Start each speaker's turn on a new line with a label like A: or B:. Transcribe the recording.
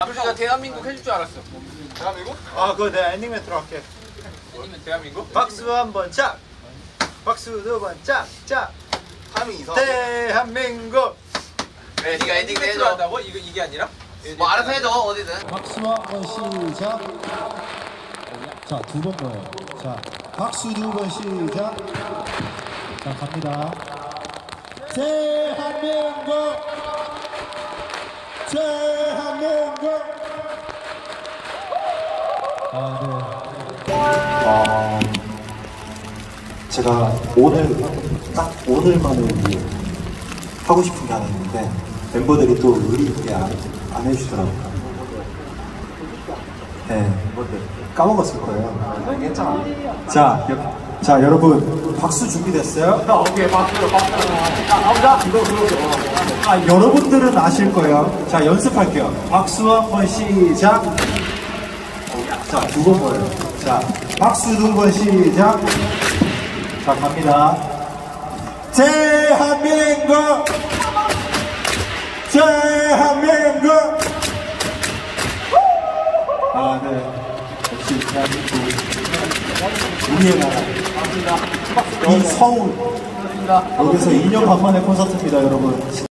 A: 아버지가 대한민국 해줄 줄 알았어.
B: 대한민국? 아 그거 내가 엔딩 멘트로 할게.
A: 대한민국?
B: 박수 한번 짝! 박수 두 번 짝! 짝!
C: 타이밍 이상하다.
B: 대한민국!
A: 그래, 네가 엔딩 해줘. 한다고? 이게 아니라?
C: 뭐 알아서 해줘 어디든.
D: 박수와 한번 시작. 자, 두 번 뭐예요? 자, 박수 두 번 시작. 자, 갑니다. 대한민국! 대한민국!
E: 제가 딱 오늘만을 위해 하고 싶은 게 하나 있는데 멤버들이 또 의리 있게 안 해주더라고요. 네, 까먹었을 거예요. 괜찮아. 자, 여러분 박수 준비됐어요?
B: 오케이 박수.
E: 여러분들은 아실 거예요. 자, 연습할게요. 박수 한번 시작. 자, 두 번 뭐예요? 자, 박수 두 번 시작. 자, 갑니다. 대한민국! 대한민국! 네. 역시 대한민국. 우리의 나라. 이 서울. 여기서 2년 반 만에 콘서트입니다, 여러분.